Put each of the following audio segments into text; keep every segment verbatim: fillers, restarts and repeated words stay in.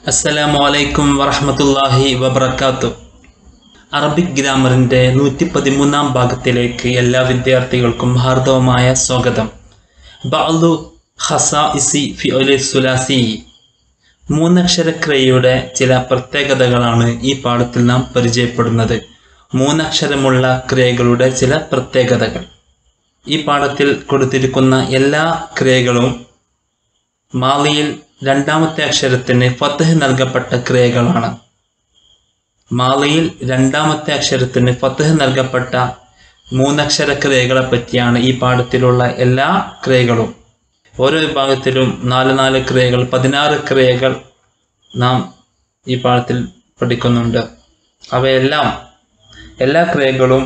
അസ്സലാമു അലൈക്കും വറഹ്മത്തുള്ളാഹി വബറകാതുഹു. അറബിക് ഗ്രാമറിന്റെ നൂറ്റി പതിമൂന്നാം ഭാഗത്തിലേക്ക് എല്ലാ വിദ്യാർത്ഥികൾക്കും ഹാർദവമായ സ്വാഗതം. ബഅ്ദു ഖസാഇസി ഫിഅൽ الثلاثي മൂന്നക്ഷരക്രിയയുടെ ചില പ്രത്യേകതകളാണ് ഈ പാഠത്തിൽ നാം പരിചയപ്പെടുന്നത്. മൂന്നക്ഷരമുള്ള ക്രിയകളുടെ ചില പ്രത്യേകതകൾ. ഈ പാഠത്തിൽ കൊടുത്തിരിക്കുന്ന എല്ലാ ക്രിയകളും മാളിയിൽ രണ്ടാമത്തെ അക്ഷരത്തിന് ഫത്ഹ് നൽകപ്പെട്ട ക്രിയകളാണ്. മാളിയിൽ രണ്ടാമത്തെ അക്ഷരത്തിന് ഫത്ഹ് നൽകപ്പെട്ട മൂന്നക്ഷര ക്രിയകളെ പറ്റിയാണ് ഈ പാഠത്തിലുള്ള എല്ലാ ക്രിയകളും. ഓരോ വിഭാഗത്തിലും നാല് നാല് ക്രിയകൾ, പതിനാറ് ക്രിയകൾ നാം ഈ പാഠത്തിൽ പഠിക്കുന്നുണ്ട്. അവയെല്ലാം എല്ലാ ക്രിയകളും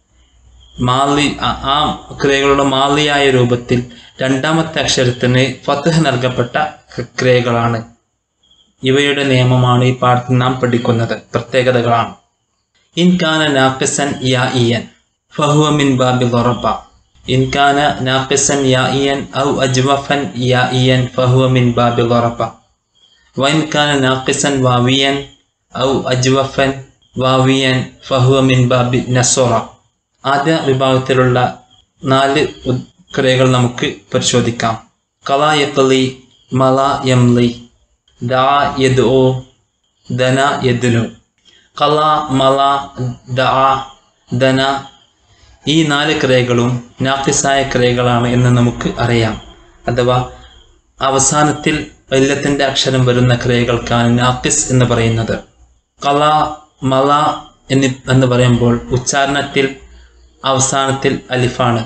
മാളി ആ ക്രിയകളുടെ മാളിയായ രൂപത്തിൽ രണ്ടാമത്തെ അക്ഷരത്തിന് ഫത്ഹ് നൽകപ്പെട്ട ക്രിയകളാണ്. ഇവയുടെ നിയമമാണ് ഈ പാഠത്തിൽ നാം പഠിക്കുന്നത്. പ്രത്യേകതകളാണ്. ഇൻ കാന നാഖിസൻ യാഇയൻ ഫഹുവ മിൻ ബാബി ളറബ. ഇൻ കാന നാഖിസൻ യാഇയൻ ഔ അജ്വഫൻ യാഇയൻ ഫഹുവ മിൻ ബാബി ളറബ. വ ഇൻ കാന നാഖിസൻ വാവിയൻ ഔ അജ്വഫൻ വാവിയൻ ഫഹുവ മിൻ ബാബി നസ്റ. ആദ്യ വിഭാഗത്തിലുള്ള നാല് ക്രിയകൾ നമുക്ക് പരിശോധിക്കാം. ഖല യഖ്ലി, മല യംലി, ദഅ യദ്ഉ, ദന യദ്നു. ഖല, മല, ദഅ, ദന ഈ നാല് ക്രിയകളും നാഖിസായ ക്രിയകളാണ് എന്ന് നമുക്ക് അറിയാം. അഥവാ അവസാനത്തിൽ ഇല്ലത്തിന്റെ അക്ഷരം വരുന്ന ക്രിയകൾക്കാണ് നാഖിസ് എന്ന് പറയുന്നത്. ഖല, മല എന്നി എന്ന് പറയുമ്പോൾ ഉച്ചാരണത്തിൽ അവസാനത്തിൽ അലിഫാണ്.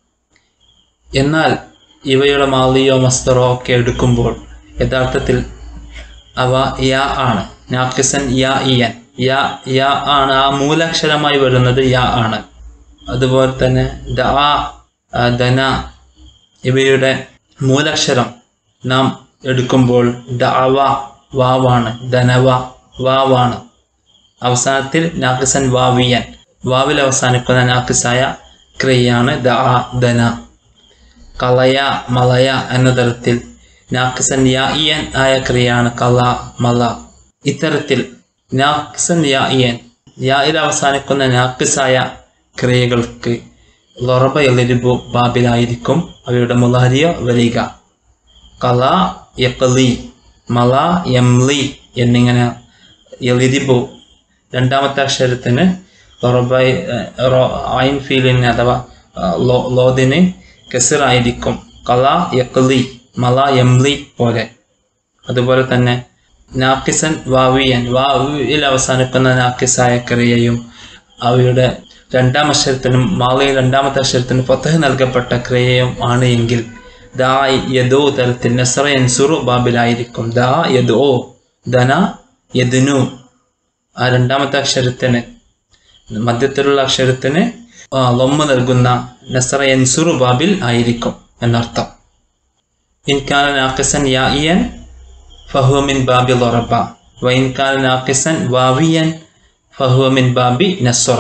എന്നാൽ ഇവയുടെ മാളിയോ മസ്ദറോ ഒക്കെ എടുക്കുമ്പോൾ യഥാർത്ഥത്തിൽ അവ യാ ആണ്. നാഖിസൻ യാ ഇയൻ, യാ യാ ആണ്. ആ മൂലാക്ഷരമായി വരുന്നത് യാ ആണ്. അതുപോലെ തന്നെ ദഅ, ദന ഇവയുടെ മൂലാക്ഷരം നാം എടുക്കുമ്പോൾ ദഅവ വാവാണ്, ദനവ വാവാണ്. അവസാനത്തിൽ നാഖിസൻ വാവിയൻ, വാവിൽ അവസാനിക്കുന്ന നാഖിസായ ക്രിയയാണ് ദഅ, ദന. കളയ, മലയ എന്ന തരത്തിൽ നാഖിസൻ യാഇയൻ ആയ ക്രിയയാണ് കള, മല. ഇത്തരത്തിൽ നാഖിസൻ യാഇയൻ, യായിൽ അവസാനിക്കുന്ന നാഖിസായ ക്രിയകൾക്ക് ളറബ യളിബു ബാബിലായിരിക്കും അവയുടെ മുളാരിയ വരിക. കള യഖ്ലി, മല യംലി എന്നിങ്ങനെ യളിബു രണ്ടാമത്തെ അക്ഷരത്തിന് ളറബ ഐൻ ഫീലിന് അഥവാ ലോദിന് കെസിറായിരിക്കും. കള യഖ്ലി, മല യംലി പോലെ. അതുപോലെ തന്നെ നാഖിസൻ വാവിയൻ, വാവിൽ അവസാനിക്കുന്ന നാഖിസായ ക്രിയയും അവയുടെ രണ്ടാം അക്ഷരത്തിനും മാളിയിൽ രണ്ടാമത്തെ അക്ഷരത്തിനും ഫത്ഹ് നൽകപ്പെട്ട ക്രിയയും ആണ് എങ്കിൽ ദാ യദോ തരത്തിൽ നസ്റ യൻസുറു ബാബിലായിരിക്കും. ദാ യദോ, ദന യദ്നു. ആ രണ്ടാമത്തെ അക്ഷരത്തിന് മധ്യത്തിലുള്ള അക്ഷരത്തിന് ലൊമ്മ നൽകുന്ന നസ്റ യൻസുറു ബാബിൽ ആയിരിക്കും എന്നർത്ഥം. ഇൻ കാന നാഖിസൻ യാഇയൻ ഫഹുവ മിൻ ബാബി ളറബ വ ഇൻ കാന നാഖിസൻ വാവിയൻ ഫഹുവ മിൻ ബാബി നസ്റ.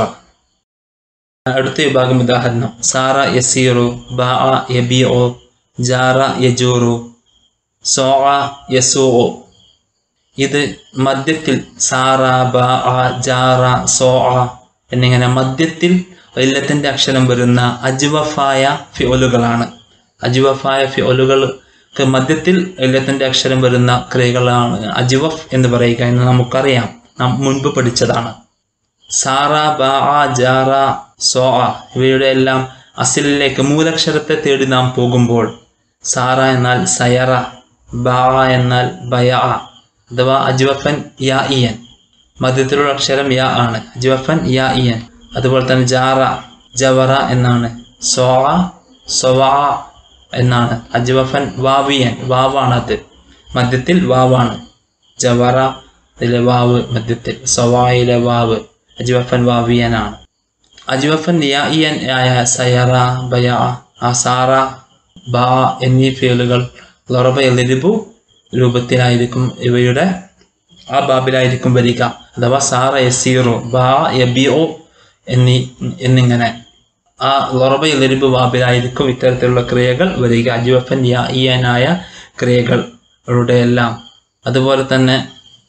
അടുത്ത വിഭാഗം ഉദാഹരണം. സാറ യസീറു, ബാഅ യബീഉ, ജാറ യജൂറു, സോഅ യസൂഉ. ഇത് മധ്യത്തിൽ സാറ, ബാഅ, ജാറ, സോഅ എന്നിങ്ങനെ മധ്യത്തിൽ ഇല്ലത്തിന്റെ അക്ഷരം വരുന്ന അജ്വഫായ ഫിഒലുകളാണ്. അജ്വഫായ ഫിഒലുകൾക്ക് മധ്യത്തിൽ ഇല്ലത്തിന്റെ അക്ഷരം വരുന്ന ക്രിയകളാണ് അജ്വഫ് എന്ന് പറയുക എന്ന് നമുക്കറിയാം, നാം മുൻപ് പഠിച്ചതാണ്. സാറ, ബാഅ, ജാറ, സോഅ ഇവയുടെ എല്ലാം അസിലിലേക്ക് മൂലക്ഷരത്തെ തേടി നാം പോകുമ്പോൾ സാറ എന്നാൽ സയറ, ബാഅ എന്നാൽ ബയഅ അഥവാ അജ്വഫൻ യാഇയൻ, മധ്യത്തിലുള്ള അക്ഷരം യാ ആണ്. അജ്വഫൻ യാഇയൻ. അതുപോലെ തന്നെ ജാറ ജവറ എന്നാണ്. സോഅ സൊവഅ എന്നാണ്. അജ്വഫൻ വാവിയൻ, വാവാണത്, മധ്യത്തിൽ വാവാണ്. ജവറ ഇതിലെ വാവ് മധ്യത്തിൽ, സൊവയിലെ വാവ്, അജ്വഫൻ വാവിയനാണ്. അജ്വഫൻ യാഇയൻ ആയ സയറ, ബയ, അസാറ, ബാ എന്നീ ഫീലുകൾ ളറബ യളിബു രൂപത്തിലായിരിക്കും ഇവയുടെ ആ ബാബിലായിരിക്കും വരിക. അഥവാ സാറ യസീറു, ബാ യബീഉ എന്നീ എന്നിങ്ങനെ ആ ളറബ യളിബു ബാബിലായിരിക്കും ഇത്തരത്തിലുള്ള ക്രിയകൾ വരിക. അജ്വഫൻ യാഇയനായ ക്രിയകളുടെ എല്ലാം. അതുപോലെ തന്നെ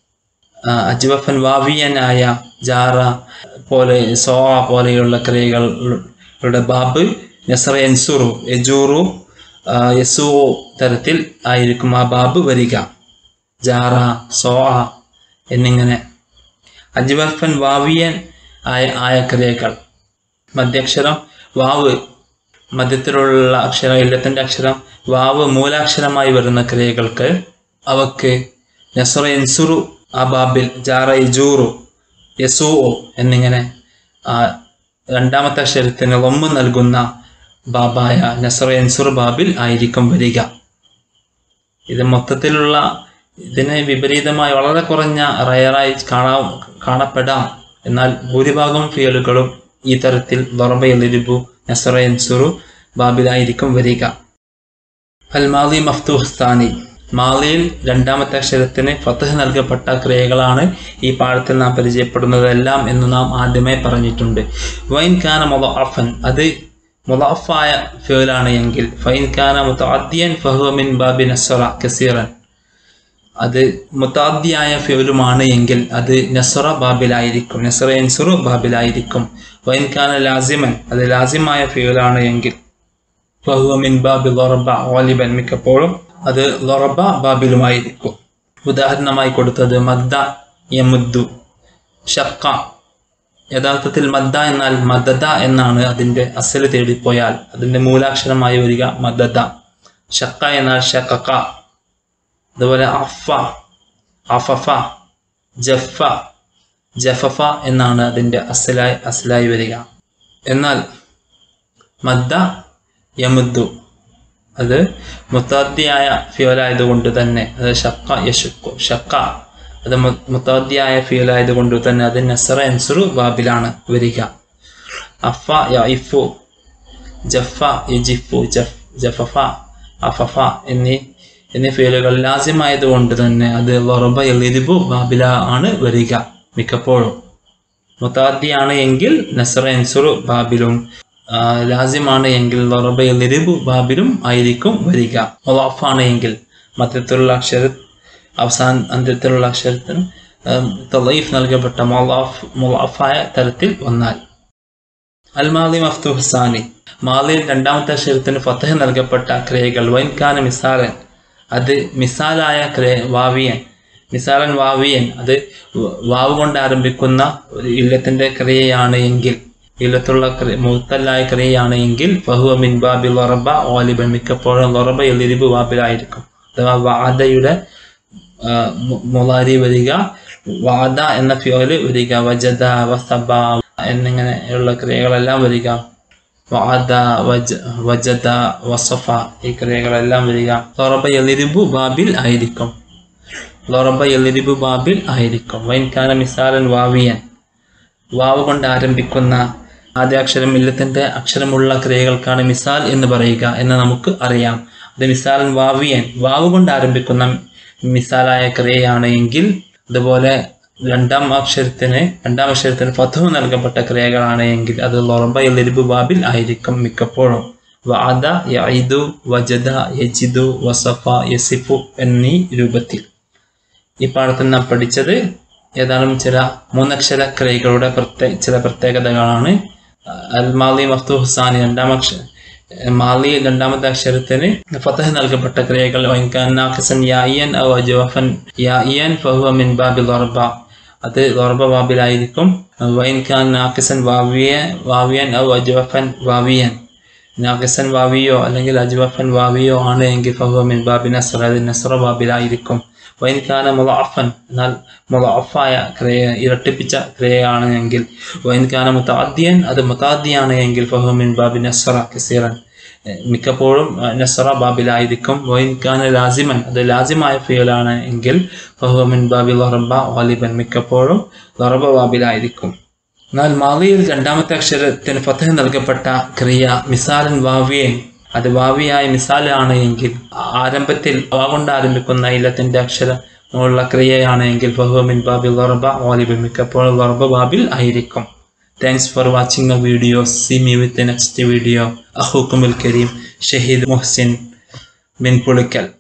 അജ്വഫൻ വാവിയനായ ജാറ പോലെ സോ പോലെയുള്ള ക്രിയകളുടെ ബാബ് നസറ യൻസുറു യജൂറു യസൂ തരത്തിൽ ആയിരിക്കും ആ ബാബ് വരിക. ജാറ സോ എന്നിങ്ങനെ അജ്വഫൻ വാവിയൻ ആയ ആയ ക്രിയകൾ മധ്യക്ഷരം വാവ് മധ്യത്തിലുള്ള അക്ഷരം ഇല്ലത്തിൻ്റെ അക്ഷരം വാവ് മൂലാക്ഷരമായി വരുന്ന ക്രിയകൾക്ക് അവക്ക് നസറ യൻസുറു ആ ബാബിൽ ജാറ യജൂറു യസൂ എന്നിങ്ങനെ രണ്ടാമത്തെ അക്ഷരത്തിന് ലൊമ്മ് നൽകുന്ന ബാബായ നസറ യൻസുർ ബാബിൽ ആയിരിക്കും വരിക. ഇത് മൊത്തത്തിലുള്ള ഇതിന് വിപരീതമായി വളരെ കുറഞ്ഞ റയറായി കാണാ കാണപ്പെടാം എന്നാൽ ഭൂരിഭാഗം ഫിയലുകളും ഈ തരത്തിൽ ദറബ യളിബു നസറ യൻസുറു ബാബിലായിരിക്കും വരിക. അൽ മാളി മഫ്തൂഹ് സ്ഥാനി മാളിയിൽ രണ്ടാമത്തെ അക്ഷരത്തിന് ഫത്ഹ് നൽകപ്പെട്ട ക്രിയകളാണ് ഈ പാഠത്തിൽ നാം പരിചയപ്പെടുന്നതെല്ലാം എന്ന് നാം ആദ്യമേ പറഞ്ഞിട്ടുണ്ട്. വൈൻ കാന മുളഅഫൻ അത് മുളഅഫായ ഫിയലാണ് എങ്കിൽ ഫൈൻ കാന മുതഅദ്ദിയൻ ഫഹുവ മിൻ ബാബി നസറ കസീറൻ അത് മുതഅദ്ദിയായ ഫിയലുമാണ് എങ്കിൽ അത് നസറ ബാബിലായിരിക്കും നസറ യൻസുറു ബാബിലായിരിക്കും. വൈൻ കാന ലാസിമൻ അത് ലാസിമായ ഫിയലാണ് എങ്കിൽ ഫഹുവ മിൻ ബാബി ദറബ ഗാലിബൻ മിക്കപ്പോഴും അത് ദറബ ബാബിലുമായിരിക്കും. ഉദാഹരണമായി കൊടുത്തത് മദ്ദ യമുദ്ദു ഷക്ക യഥാർത്ഥത്തിൽ മദ്ദ എന്നാൽ മദദ എന്നാണ് അതിൻ്റെ അസല് തേടിപ്പോയാൽ അതിൻ്റെ മൂലാക്ഷരമായി വരിക മദദ. ഷക്ക എന്നാൽ ഷക്കക്ക. അതുപോലെ അഫ അഫഫ ജഫ ജഫഫ എന്നാണ് അതിൻ്റെ അസലായി അസലായി വരിക. എന്നാൽ മദ്ദ യമുദ്ദു അത് മുത്തഅദ്ദിയായ ഫിയലായതുകൊണ്ട് തന്നെ അത് ഷക്ക യശുക്കു ഷക്ക അത് മുത്തഅദ്ദിയായ ഫിയലായതുകൊണ്ട് തന്നെ അത് നസറ യൻസുറു ബാബിലാണ് വരിക. അഫ യഇഫു ജഫ യജിഫു ജഫ് ജഫഫ അഫഫ എന്നീ എന്നീ ഫിയലുകൾ ലാസിമായതുകൊണ്ട് തന്നെ അത് ദറബ യളിബു ബാബിലാണ് വരിക മിക്കപ്പോഴും. മുത്തഅദ്ദിയാണ് എങ്കിൽ നസറ യൻസുറു ബാബിലും ലാസിമാണ് എങ്കിൽ ദറബ യളിബു ബാബിലും ആയിരിക്കും വരിക. മുളഅഫാണ് എങ്കിൽ മധ്യത്തിലുള്ള അക്ഷര അവസാന അന്ത്യത്തിലുള്ള അക്ഷരത്തിന് തളീഫ് നൽകപ്പെട്ട മുളഅഫ് മുളഅഫായ തരത്തിൽ വന്നാൽ. അൽ മാളി മഫ്തൂഹ് സാനി മാളിയിൽ രണ്ടാമത്തെ അക്ഷരത്തിന് ഫത്ഹ് നൽകപ്പെട്ട ക്രിയകൾ വൈൻ കാന മിസാലൻ അത് മിസാലായ ക്രിയ വാവിയൻ മിസാലൻ വാവിയൻ അത് വാവ് കൊണ്ട് ആരംഭിക്കുന്ന ഒരു ഇല്ലത്തിൻ്റെ ക്രിയയാണ് എങ്കിൽ ഇല്ലത്തുള്ള മുത്തല്ലായ ക്രിയയാണ് എങ്കിൽ ഫഹുവ മിൻ ബാബി ദറബ ഗാലിബൻ മിക്കപ്പോഴും ദറബ യളിബു ബാബിലായിരിക്കും. അഥവാ വഅദയുടെ മുളാരി വരിക വഅദ എന്ന ഫിയല് വരിക വജദ വസബ എന്നിങ്ങനെയുള്ള ക്രിയകളെല്ലാം വരിക വഅദ വജ വജദ വസഫ ഈ ക്രിയകളെല്ലാം വരിക ദറബ യളിബു ബാബിൽ ആയിരിക്കും ദറബ യളിബു ബാബിൽ ആയിരിക്കും. വൈൻ കാന മിസാലൻ വാവിയൻ വാവ് കൊണ്ട് ആരംഭിക്കുന്ന ആദ്യാക്ഷരം ഇല്ലത്തിൻ്റെ അക്ഷരമുള്ള ക്രിയകൾക്കാണ് മിസാൽ എന്ന് പറയുക എന്ന് നമുക്ക് അറിയാം. അത് മിസാലൻ വാവിയൻ വാവ് കൊണ്ട് ആരംഭിക്കുന്ന മിസാലായ ക്രിയയാണ് എങ്കിൽ അതുപോലെ രണ്ടാം അക്ഷരത്തിന് രണ്ടാം അക്ഷരത്തിന് ഫത്ഹ് നൽകപ്പെട്ട ക്രിയകളാണ് എങ്കിൽ അത് ദറബ യളിബു ബാബിൽ ആയിരിക്കും മിക്കപ്പോഴും. വഅദ യഇദു വജദ യജിദു വസഫ യസിഫു എന്നീ രൂപത്തിൽ. ഈ പാഠത്തിൽ നാം പഠിച്ചത് ഏതാനും ചില മൂന്നക്ഷര ക്രിയകളുടെ പ്രത്യേക ചില പ്രത്യേകതകളാണ്. അൽ മാളി മഫ്തൂഹ് സാനി രണ്ടാം അക്ഷര മാളി രണ്ടാമത്തെ അക്ഷരത്തിന് ഫത്ഹ് നൽകപ്പെട്ട ക്രിയകൾ വൈൻ കാന നാഖിസൻ യാഇയൻ ഔ അജ്വഫൻ യാഇയൻ ഫഹുവ മിൻ ബാബി ദറബ അത് ദറബ ബാബിലായിരിക്കും. വൈൻ കാന നാഖിസൻ വാവിയ വാവിയൻ ഔ അജ്വഫൻ വാവിയൻ നാഖിസൻ വാവിയോ അല്ലെങ്കിൽ അജ്വഫൻ വാവിയോ ആണ് എങ്കിൽ ഫഹുവ മിൻ ബാബി നസ്റ അത് നസ്റ ബാബിലായിരിക്കും. വൈൻ കാന മുളഅഫൻ എന്നാൽ മുളഅഫായ ക്രിയ ഇരട്ടിപ്പിച്ച ക്രിയയാണ് എങ്കിൽ വൈൻ കാന മുതഅദ്ദിയൻ അത് മുതഅദ്ദിയാണ് എങ്കിൽ ഫഹുവ മിൻ ബാബി നസ്റ കസീറൻ മിക്കപ്പോഴും നസ്റ ബാബിലായിരിക്കും. വൈൻ കാന ലാസിമൻ അത് ലാസിമായ ഫിയലാണ് എങ്കിൽ ഫഹുവ മിൻ ബാബി ദറബ ഗാലിബൻ മിക്കപ്പോഴും ദറബ ബാബിലായിരിക്കും. എന്നാൽ മാളിയിൽ രണ്ടാമത്തെ അക്ഷരത്തിന് ഫത്ഹ് നൽകപ്പെട്ട ക്രിയ മിസാലൻ വാവിയൻ അത് വാവിയായ മിസാലാണ് എങ്കിൽ ആരംഭത്തിൽ വാ കൊണ്ട് ആരംഭിക്കുന്ന ഇല്ലത്തിൻ്റെ അക്ഷരമുള്ള ക്രിയയാണ് എങ്കിൽ ഫഹുവ മിൻ ബാബി ദറബ ഗാലിബൻ മിക്കപ്പോഴും ദറബ ബാബിൽ ആയിരിക്കും. Thanks for watching the video. See me with the next video. Akhukum al Kareem, Shaheed Muhsin bin Pulikal.